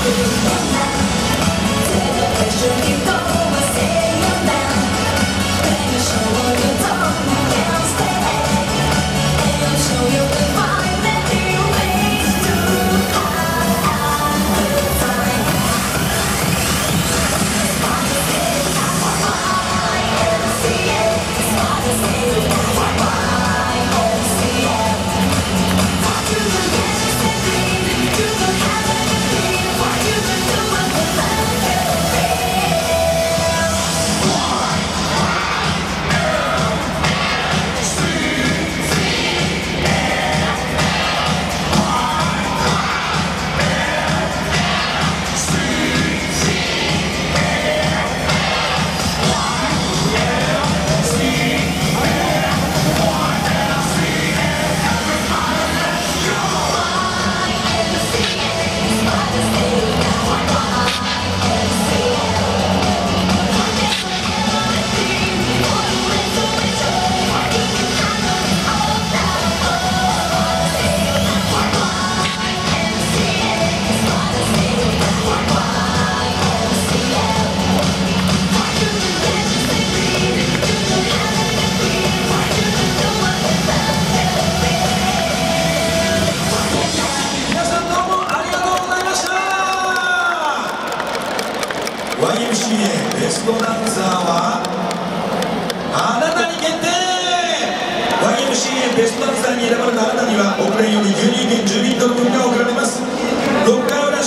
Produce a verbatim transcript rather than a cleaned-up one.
ワイエムシーエー ベストダンサーはあなたに決定。 ワイエムシーエー ベストダンサーに選ばれたあなたには